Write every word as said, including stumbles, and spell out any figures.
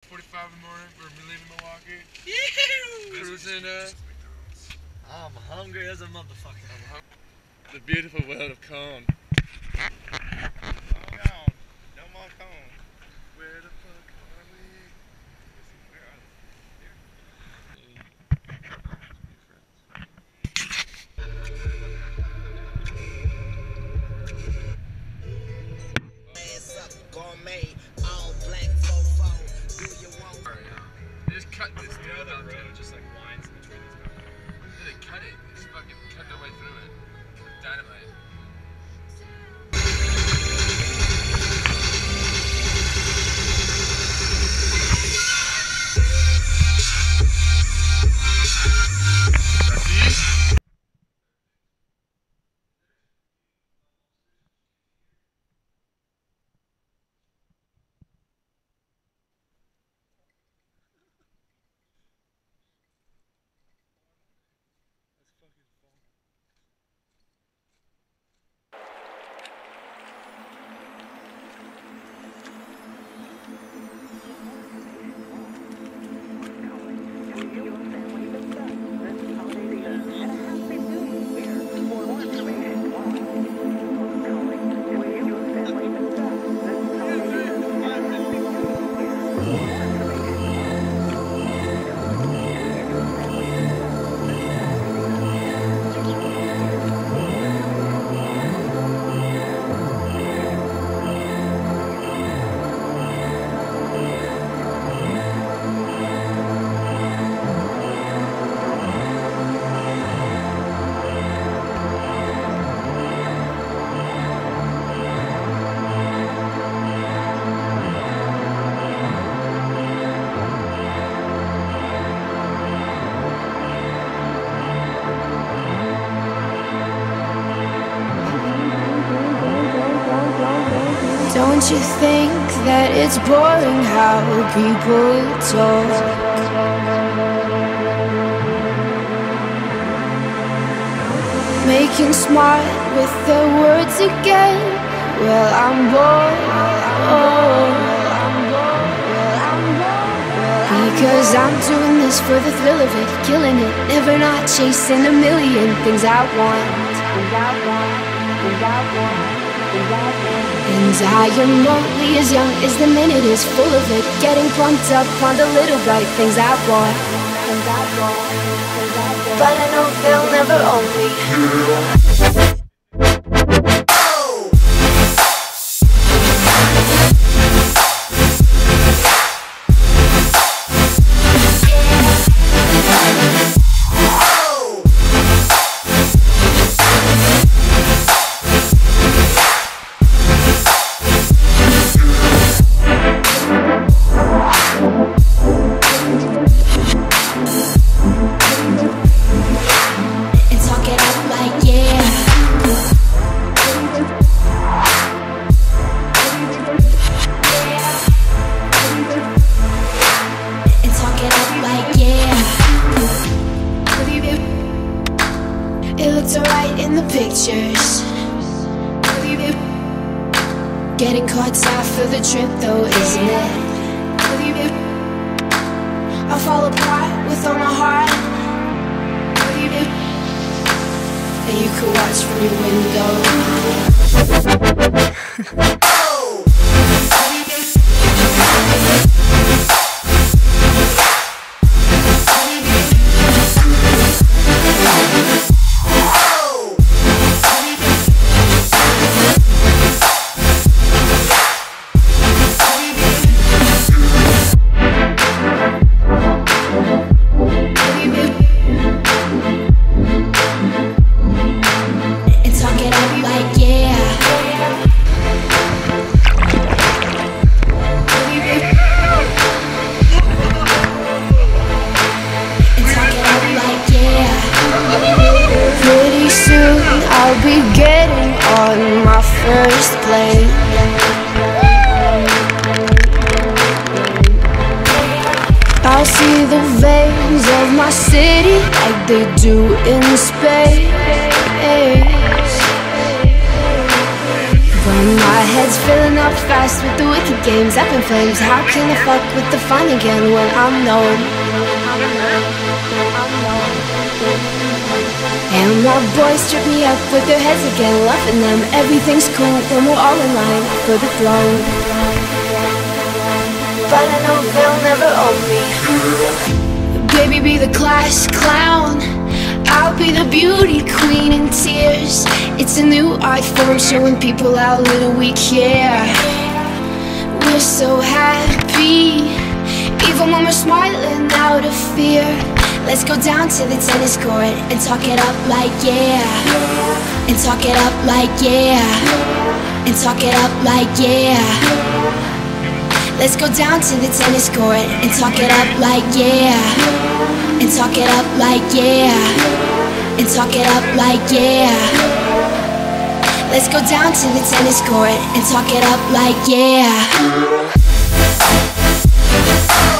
forty-five in the morning. We're leaving Milwaukee. Yeah. Cruising. Uh, I'm hungry as a motherfucker. I'm hungry. The beautiful world of Cone. Cone. No more Cone. Where the fuck are we? Where are Gourmet, all black fofo. Do you want? They just cut this. You know the road just like winds in between these mountains. They cut it. They just fucking cut their way through it with dynamite. Don't you think that it's boring how people talk? Making smart with their words again. Well, I'm bored. Because I'm doing this for the thrill of it, killing it, never not chasing a million things I want. Things I want. Things I want. And I am only as young as the minute is full of it, getting pumped up on the little bright things I want. But I know they'll never own me. It looks alright in the pictures. Getting caught out for the trip though, isn't it? I'll fall apart with all my heart, and you could watch from your window. I'll be getting on my first plane. I'll see the veins of my city like they do in space. And my head's filling up fast with the wicked games up in flames. How can I fuck with the fun again when I'm known? And my boys trip me up with their heads again, loving them. Everything's cool when we're all in line for the throne. But I know they'll never own me. Baby, be the class clown, I'll be the beauty queen in tears. It's a new art form showing people how little we care. We're so happy, even when we're smiling out of fear. Let's go down to the tennis court and talk it up like yeah. And talk it up like yeah. And talk it up like yeah. Let's go down to the tennis court and talk it up like yeah. And talk it up like yeah. And talk it up like yeah. Let's go down to the tennis court and talk it up like yeah.